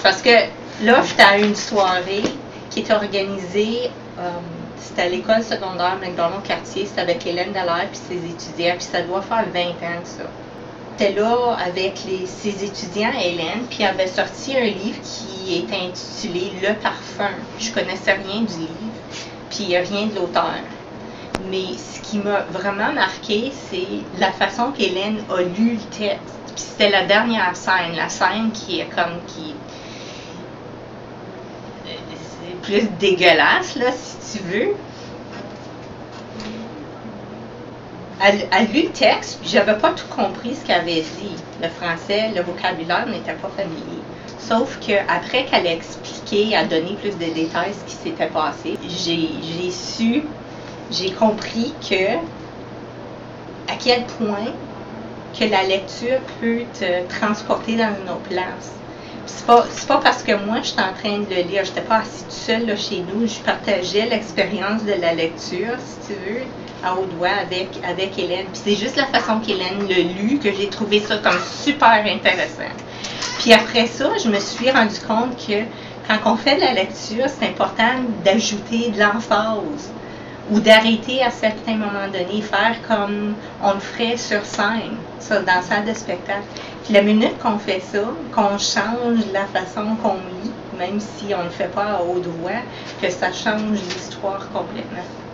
Parce que là, j'étais à une soirée qui était organisée, c'était à l'école secondaire McDonald-Cartier, c'était avec Hélène Dallaire puis ses étudiants, puis ça doit faire 20 ans ça. J'étais là avec ses étudiants, Hélène, puis elle avait sorti un livre qui était intitulé Le Parfum. Je connaissais rien du livre, puis rien de l'auteur. Mais ce qui m'a vraiment marqué, c'est la façon qu'Hélène a lu le texte. Puis c'était la dernière scène, la scène qui est c'est plus dégueulasse, là, si tu veux. Elle lu le texte, puis j'avais pas tout compris ce qu'elle avait dit. Le français, le vocabulaire n'était pas familier. Sauf qu'après qu'elle a expliqué, a donné plus de détails ce qui s'était passé, j'ai compris à quel point que la lecture peut te transporter dans une autre place. C'est pas parce que moi, j'étais en train de le lire, j'étais pas assise toute seule là, chez nous, je partageais l'expérience de la lecture, si tu veux, à haute voix avec Hélène. Puis c'est juste la façon qu'Hélène l'a lu que j'ai trouvé ça comme super intéressant. Puis après ça, je me suis rendu compte que quand on fait de la lecture, c'est important d'ajouter de l'emphase ou d'arrêter à certains moments donnés, faire comme on le ferait sur scène, ça, dans la salle de spectacle. Puis la minute qu'on fait ça, qu'on change la façon qu'on lit, même si on ne le fait pas à haute voix, que ça change l'histoire complètement.